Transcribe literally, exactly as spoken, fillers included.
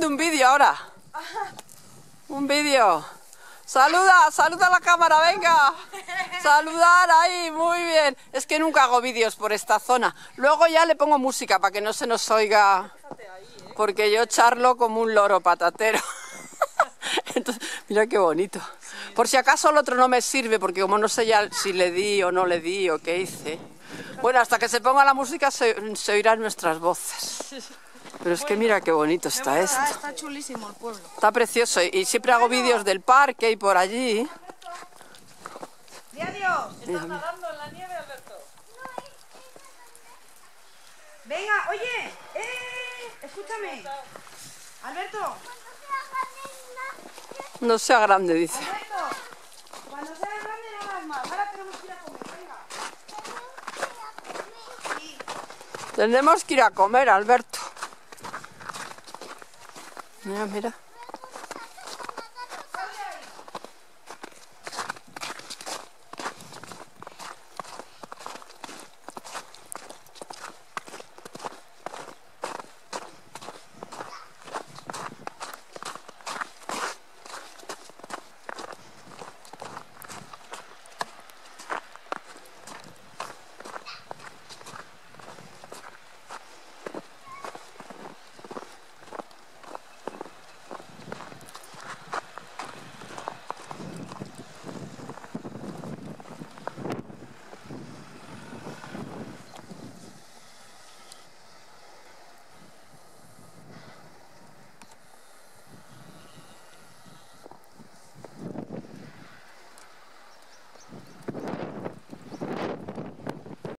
haciendo un vídeo ahora. Un vídeo. Saluda, saluda a la cámara, venga. Saludar ahí, muy bien. Es que nunca hago vídeos por esta zona. Luego ya le pongo música para que no se nos oiga. Porque yo charlo como un loro patatero. Entonces, mira qué bonito. Por si acaso el otro no me sirve, porque como no sé ya si le di o no le di o qué hice. Bueno, hasta que se ponga la música se, se oirán nuestras voces. Pero es que mira qué bonito está esto. Está chulísimo el pueblo. Está precioso y siempre hago vídeos del parque y por allí. ¡Di adiós! ¿Estás nadando en la nieve, Alberto? Venga, oye, eh, escúchame. Alberto, No sea grande, dice. Alberto, cuando seas grande no hagas más. Ahora tenemos que ir a comer, venga. Sí. Tenemos que ir a comer, Alberto. Mira, mira.